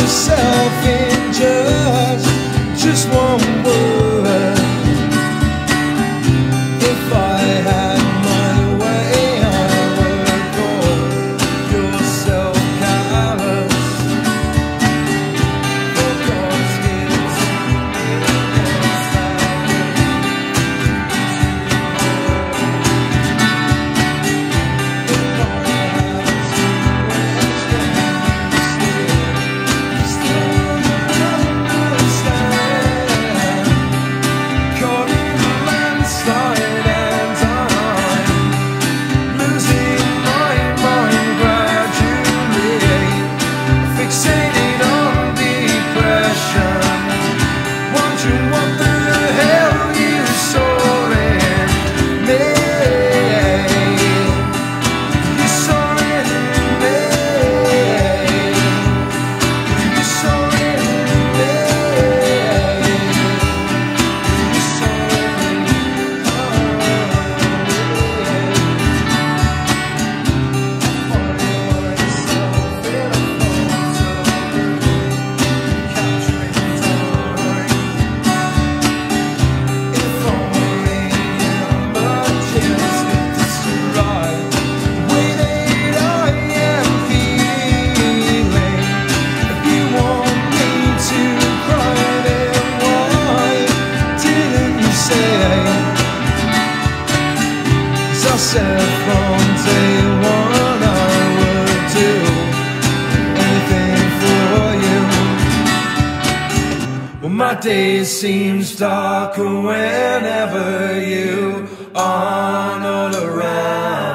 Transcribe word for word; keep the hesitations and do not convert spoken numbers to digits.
yourself in just, just one word. If I had my way, I would call yourself callous. For God's gift, I said from day one I would do anything for you. Well, my day seems darker whenever you are not around.